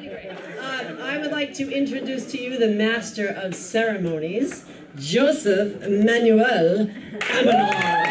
I would like to introduce to you the Master of Ceremonies, Joseph Manuel Amador.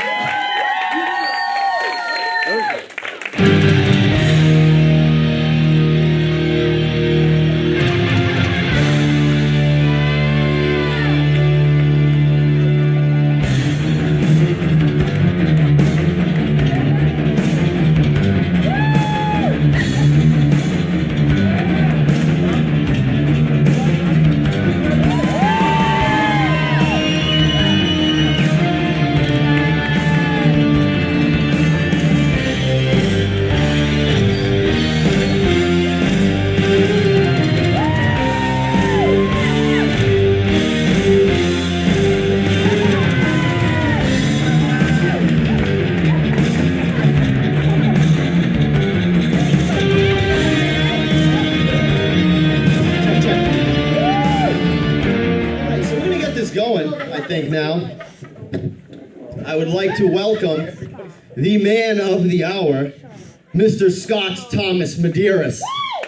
I think now, I would like to welcome the man of the hour, Mr. Scott Thomas Medeiros.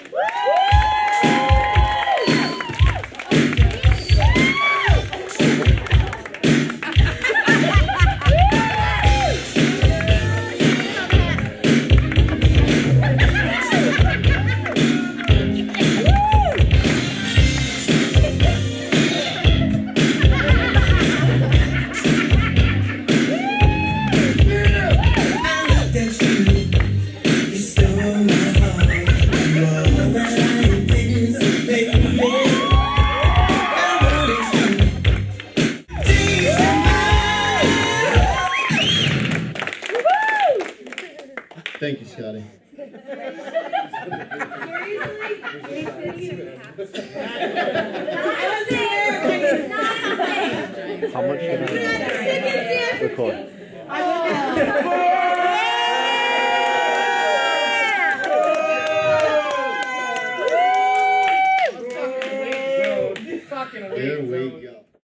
Thank you, Scottie. How much should I record? Here we go.